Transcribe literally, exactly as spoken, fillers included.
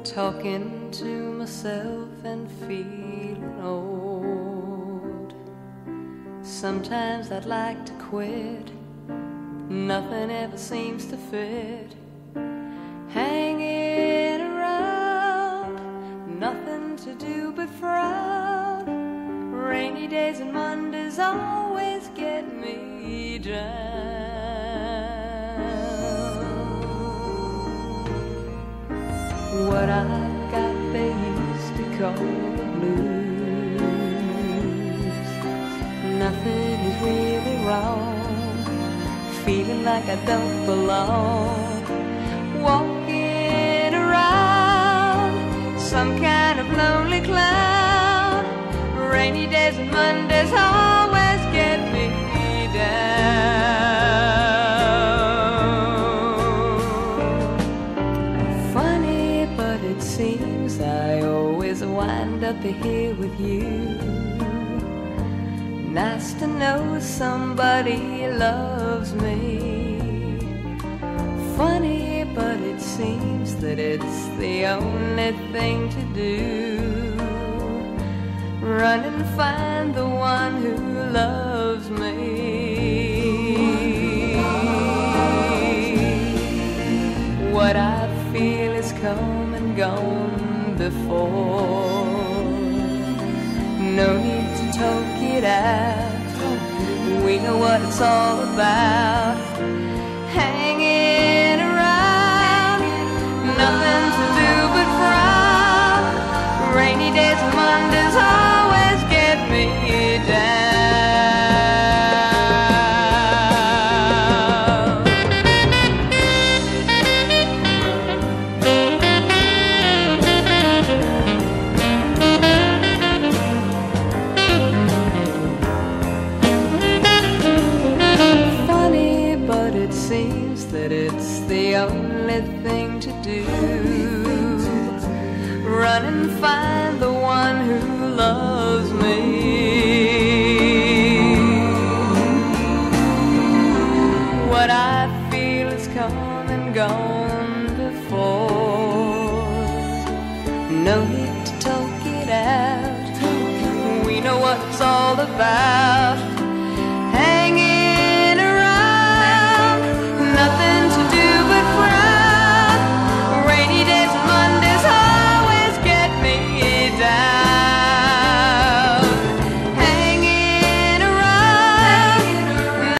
talking to myself and feeling old. Sometimes I'd like to quit, nothing ever seems to fit. Hanging around, nothing to do but frown. Rainy days and Mondays always get me down. What I've got they used to call the blues. Nothing is really wrong, feeling like I don't belong. Walking around, some kind of lonely cloud. Rainy days and Mondays always get me down. Funny, but it seems I always wind up here with you. Nice to know somebody loves me. Funny, but it seems that it's the only thing to do. Run and find the one who loves me. What I feel is come and gone before. No need to talk it out, we know what it's all about. Hanging around, nothing to do but frown. Rainy days and Mondays always get me down. Funny, but it seems that it's the only thing to do. Run and find the one who loves me. What I feel is come and gone before. No need to talk it out, we know what it's all about.